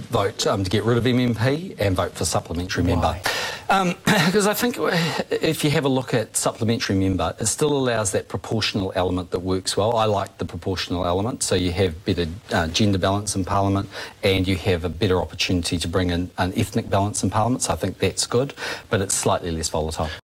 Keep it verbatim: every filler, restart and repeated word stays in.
vote um, to get rid of M M P and vote for supplementary Why? member. Um, because I think if you have a look at supplementary member, it still allows that proportional element that works well. I like the proportional element, so you have better uh, gender balance in Parliament and you have a better opportunity to bring in an ethnic balance in Parliament, so I think that's good, but it's slightly less volatile.